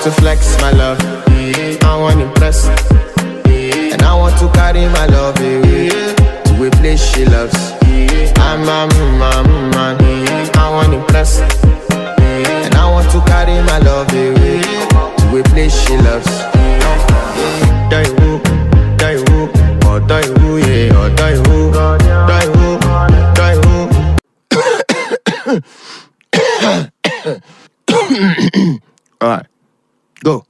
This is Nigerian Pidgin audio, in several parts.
to flex my love, I want to impress, and I want to carry my love away to a place she loves. I'm a man, I want to impress, and I want to carry my love away to a place she loves. Die who, or die who, yeah, or die who, die who, die who. Alright, go.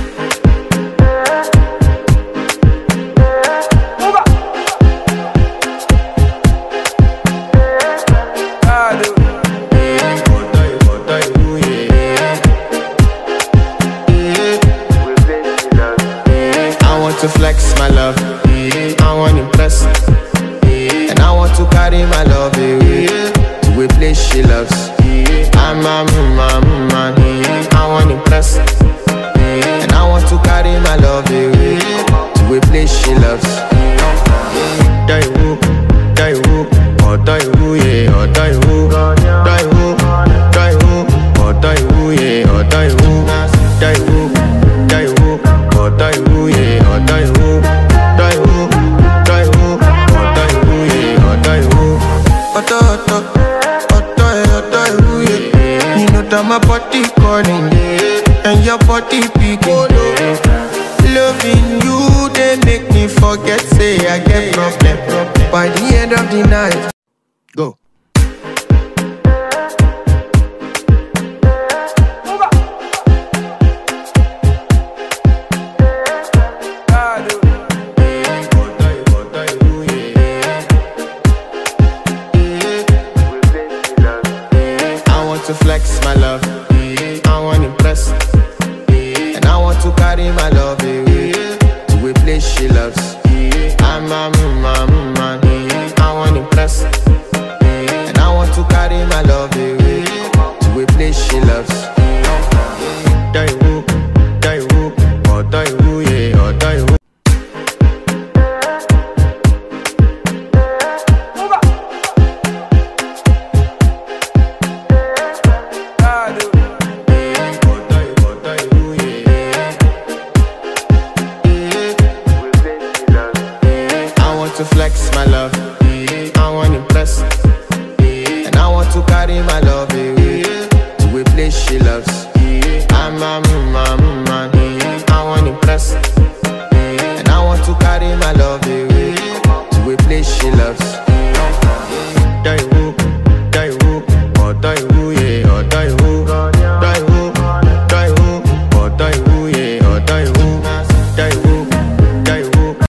To flex my love, I want to impress, and I want to carry my love away to a place she loves. I'm a man, I want to impress, and I want to carry my love away to a place she loves. Die who, or die who, yeah, or die who, die who, die who, or die who, yeah, or die who, die who, die who, or die who, yeah. Die who, die who, die who, or die who, yeah, or die who. Die who, yeah. You know that my body calling, and your body picking. Loving you, they make me forget, say I get problem. By the end of the night, go. To flex my love, I want to impress, and I want to carry my love away to a place she loves. I'm a man, I want to impress, and I want to carry my love